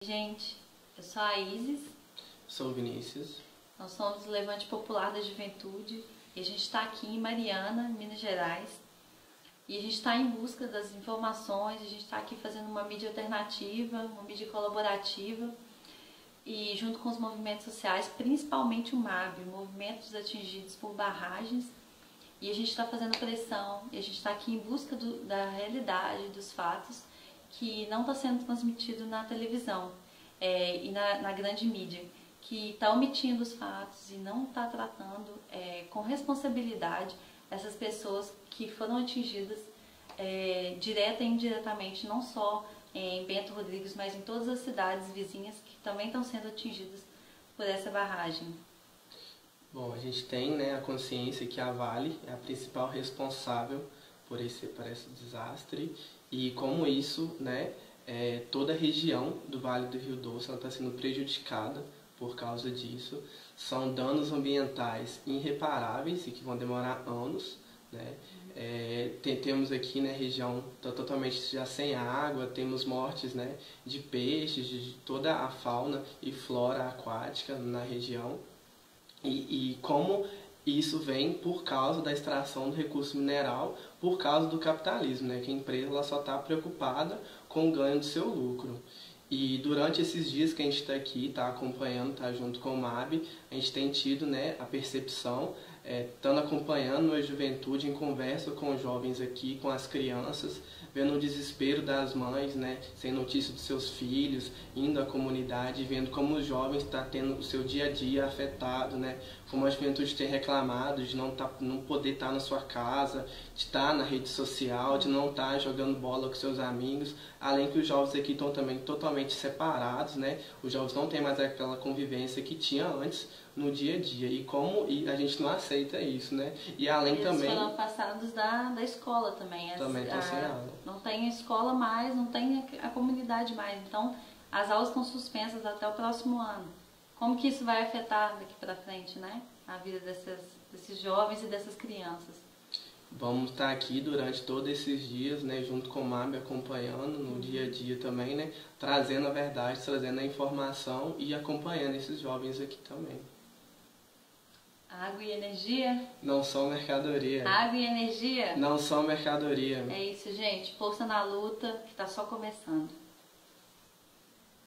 Gente, eu sou a Isis. Sou o Vinícius. Nós somos do Levante Popular da Juventude e a gente está aqui em Mariana, Minas Gerais. E a gente está em busca das informações, a gente está aqui fazendo uma mídia alternativa, uma mídia colaborativa e junto com os movimentos sociais, principalmente o MAB, Movimentos Atingidos por Barragens. E a gente está fazendo pressão e a gente está aqui em busca da realidade, dos fatos que não está sendo transmitido na televisão e na grande mídia, que está omitindo os fatos e não está tratando com responsabilidade essas pessoas que foram atingidas direta e indiretamente, não só em Bento Rodrigues, mas em todas as cidades vizinhas que também estão sendo atingidas por essa barragem. Bom, a gente tem a consciência que a Vale é a principal responsável por esse desastre e como isso, toda a região do Vale do Rio Doce está sendo prejudicada por causa disso. São danos ambientais irreparáveis e que vão demorar anos. Temos aqui na região totalmente já sem água, temos mortes de peixes, de toda a fauna e flora aquática na região. E como isso vem por causa da extração do recurso mineral, por causa do capitalismo, que a empresa ela só está preocupada com o ganho do seu lucro. E durante esses dias que a gente está aqui, está acompanhando, está junto com o MAB, a gente tem tido a percepção, estando acompanhando a juventude em conversa com os jovens aqui, com as crianças, vendo o desespero das mães, sem notícia dos seus filhos, indo à comunidade, vendo como os jovens estão tendo o seu dia a dia afetado, como a juventude tem reclamado de não poder estar na sua casa, de estar na rede social, de não estar jogando bola com seus amigos, além que os jovens aqui estão também totalmente separados, os jovens não têm mais aquela convivência que tinha antes no dia a dia, e a gente não aceita isso, E além eles também... foram afastados da escola também. Também estão sem aula. Não tem escola mais, não tem a comunidade mais, então as aulas estão suspensas até o próximo ano. Como que isso vai afetar daqui para frente, a vida desses jovens e dessas crianças? Vamos estar aqui durante todos esses dias, junto com o MAB, acompanhando no dia a dia também, trazendo a verdade, trazendo a informação e acompanhando esses jovens aqui também. Água e energia? Não são mercadoria. Água e energia? Não são mercadoria. É isso, gente. Força na luta, que está só começando.